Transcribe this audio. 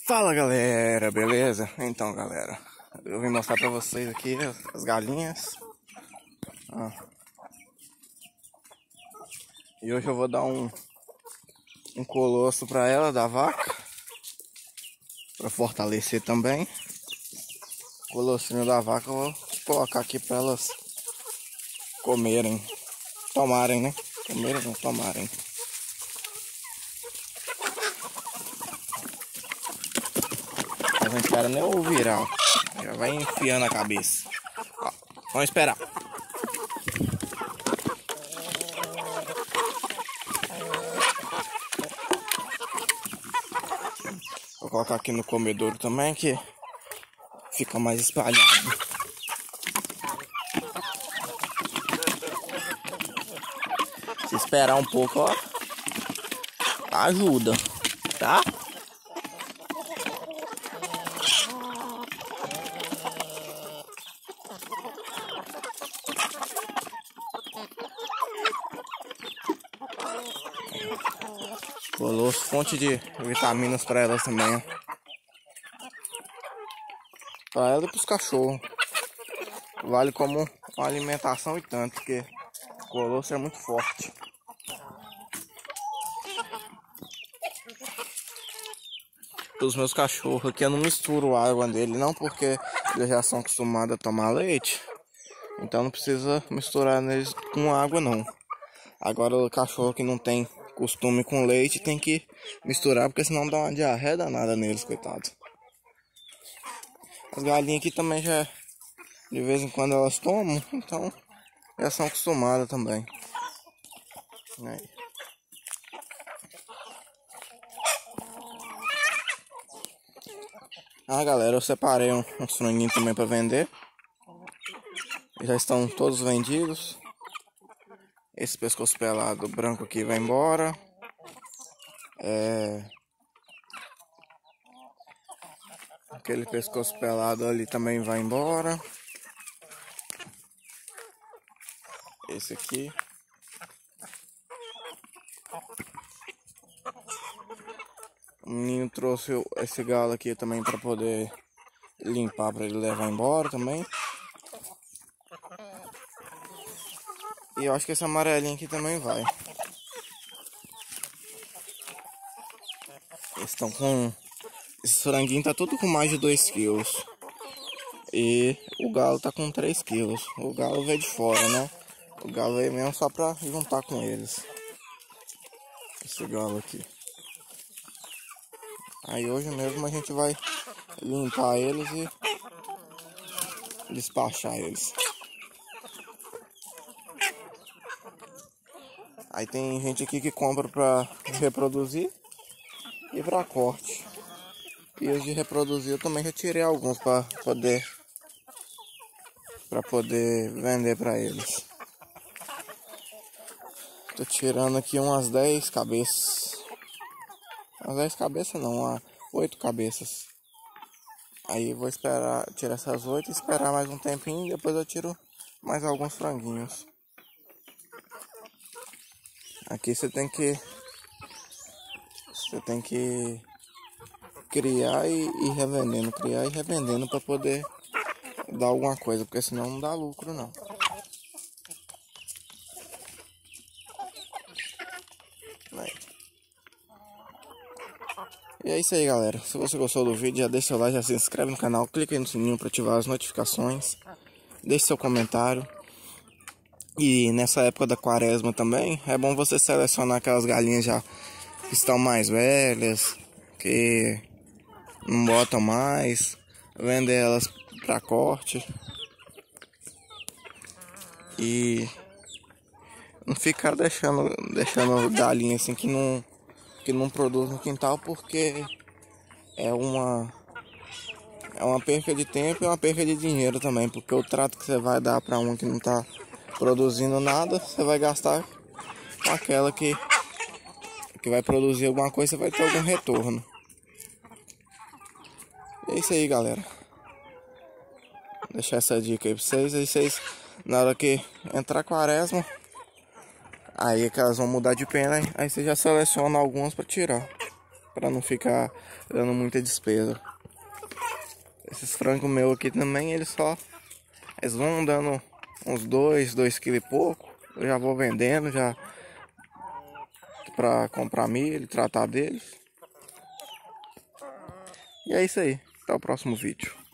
Fala galera, beleza? Então galera, eu vim mostrar pra vocês aqui as galinhas. E hoje eu vou dar um colosso pra ela da vaca, pra fortalecer também. Colossinho da vaca eu vou colocar aqui pra elas comerem, tomarem, né? Comerem, não tomarem. Mas não espera nem eu virar, ó. Já vai enfiando a cabeça. Ó, vamos esperar. Vou colocar aqui no comedouro também, que fica mais espalhado. Se esperar um pouco, ó, ajuda, tá? Colosso, fonte de vitaminas para elas também, ó. Para ela e para os cachorros. Vale como uma alimentação e tanto, porque o colosso é muito forte. Os meus cachorros aqui eu não misturo água dele, não, porque eles já são acostumados a tomar leite. Então não precisa misturar neles com água, não. Agora o cachorro que não tem costume com leite tem que misturar, porque senão dá uma diarreia danada neles, coitado. As galinhas aqui também já, de vez em quando elas tomam, então já são acostumadas também. Aí. Galera, eu separei uns franguinhos também para vender. Já estão todos vendidos. Esse pescoço pelado branco aqui vai embora. Aquele pescoço pelado ali também vai embora. Esse aqui. O menino trouxe esse galo aqui também para poder limpar, para ele levar embora também. E eu acho que esse amarelinho aqui também vai. Eles estão com... Esse franguinho tá tudo com mais de 2 quilos. E o galo tá com 3 quilos. O galo veio de fora, né? O galo veio mesmo só pra juntar com eles. Esse galo aqui. Aí hoje mesmo a gente vai limpar eles e despachar eles. Aí tem gente aqui que compra pra reproduzir e pra corte. E os de reproduzir eu também retirei alguns pra poder vender pra eles. Tô tirando aqui umas 10 cabeças. Umas 10 cabeças não, 8 cabeças. Aí vou esperar, tirar essas 8 e esperar mais um tempinho. Depois eu tiro mais alguns franguinhos. Aqui você tem que criar e ir revendendo, criar e revendendo para poder dar alguma coisa, porque senão não dá lucro não. E é isso aí, galera. Se você gostou do vídeo, já deixa seu like, já se inscreve no canal, clica aí no sininho para ativar as notificações, deixe seu comentário. E nessa época da quaresma também, é bom você selecionar aquelas galinhas já que estão mais velhas, que não botam mais, vender elas para corte. E não ficar deixando galinha assim que não produz no quintal, porque é uma perca de tempo e uma perca de dinheiro também, porque o trato que você vai dar para um que não tá produzindo nada, você vai gastar com aquela que vai produzir alguma coisa, você vai ter algum retorno. É isso aí, galera. Vou deixar essa dica aí pra vocês. Aí vocês, na hora que entrar quaresma, aí é que elas vão mudar de pena, aí você já seleciona algumas para tirar. Pra não ficar dando muita despesa. Esses frangos meus aqui também, eles vão dando uns 2 kg e pouco. Eu já vou vendendo já pra comprar milho, tratar deles. E é isso aí. Até o próximo vídeo.